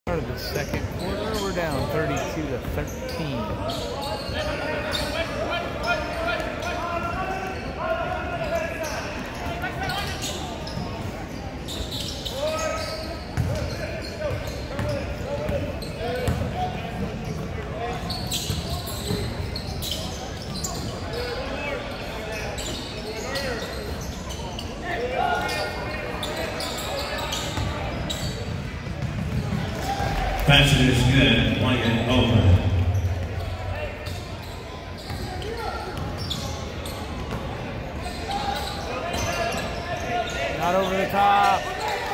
Part of the second quarter, we're down 32-13. Passage is good. One get over. Not over the top.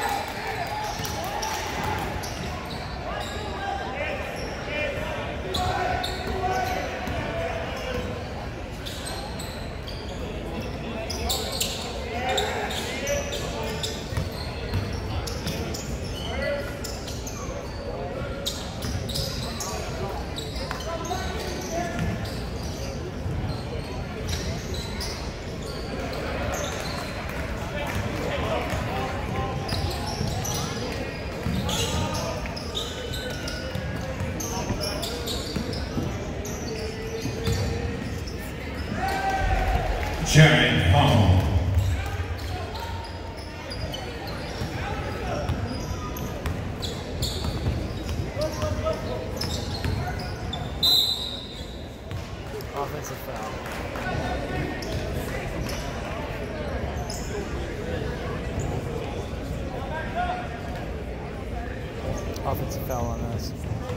Jared Hall. Offensive foul. Offensive foul on us.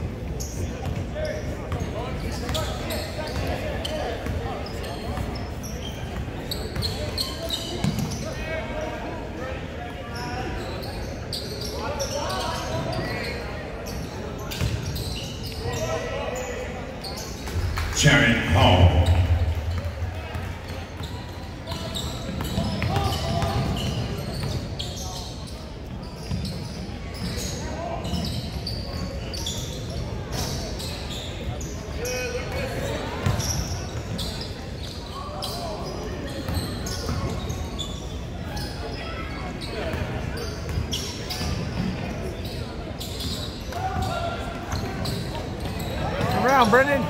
Jared Hall. Come around, Brendan.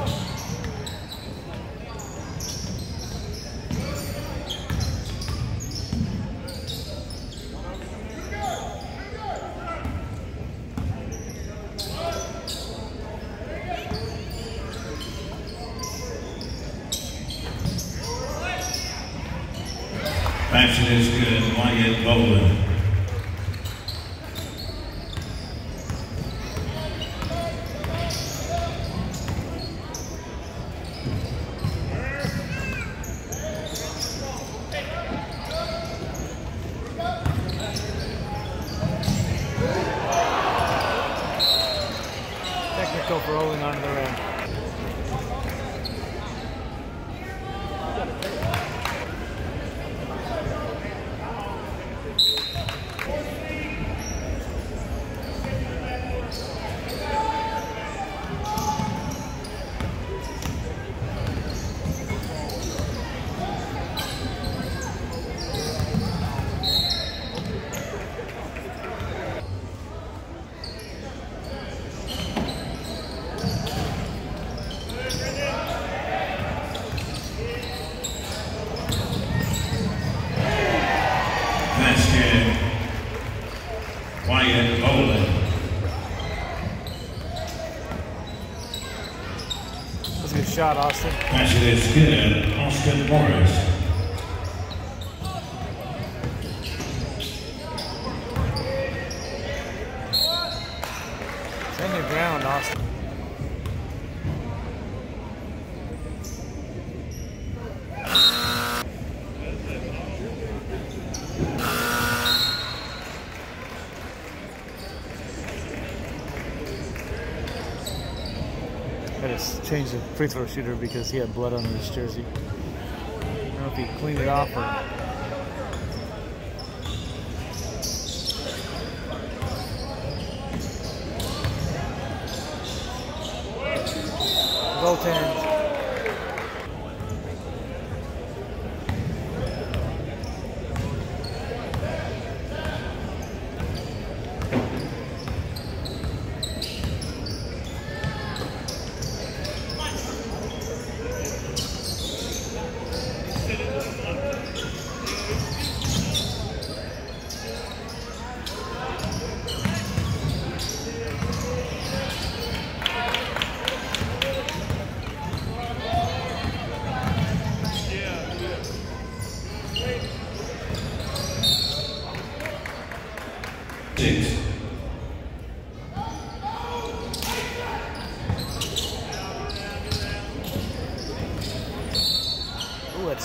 Passage is good. One get over. Technical for rolling onto the rim. Basket. Wyatt Olin. That's a good shot, Austin. Basket is good. Austin Morris. Stand your ground, Austin. I just changed the free throw shooter because he had blood on his jersey. I don't know if he cleaned it off or. Goaltend.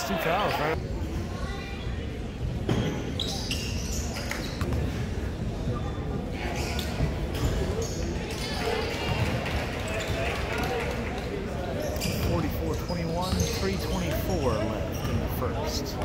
First 2 fouls, right? .21, 3:24 left in the first.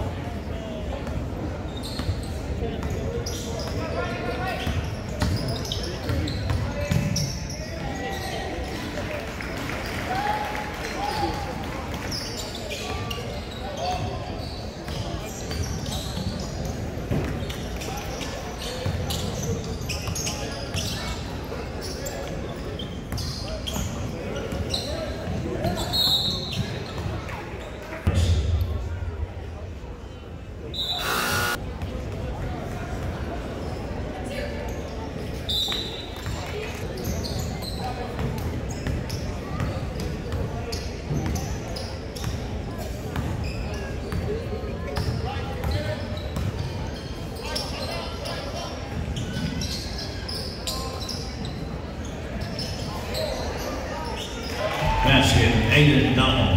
Basket, Aiden Donald.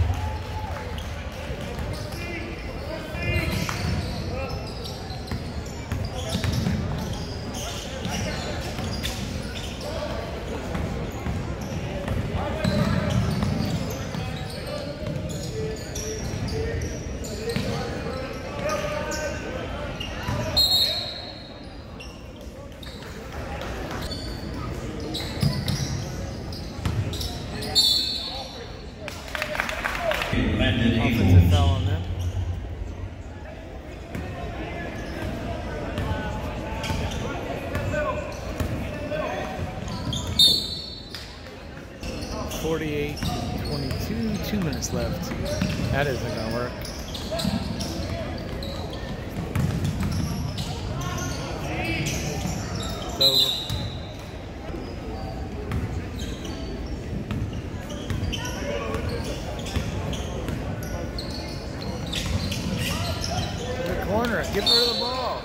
Offensive foul on them. .48-22, 2 minutes left. That isn't gonna work. It's over. Corner, give her the ball.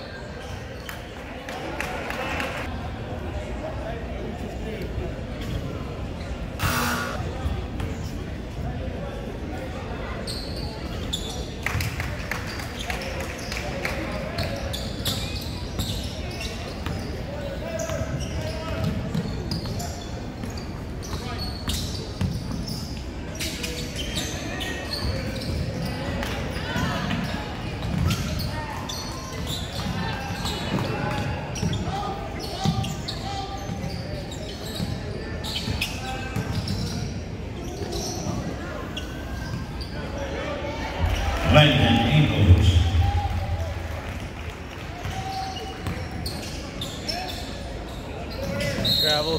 Lebanon Eagles. Traveled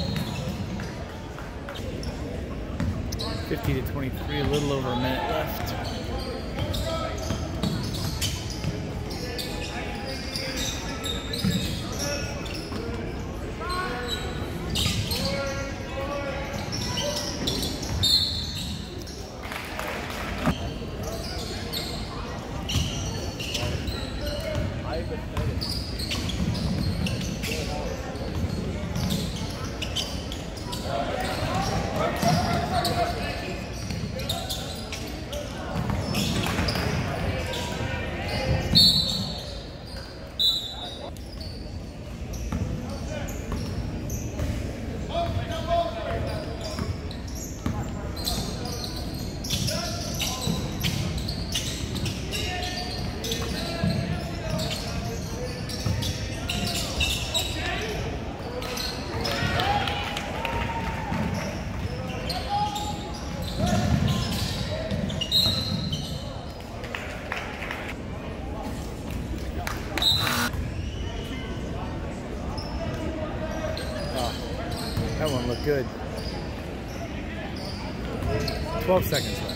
50-23, a little over a minute left. That one looked good. 12 seconds left.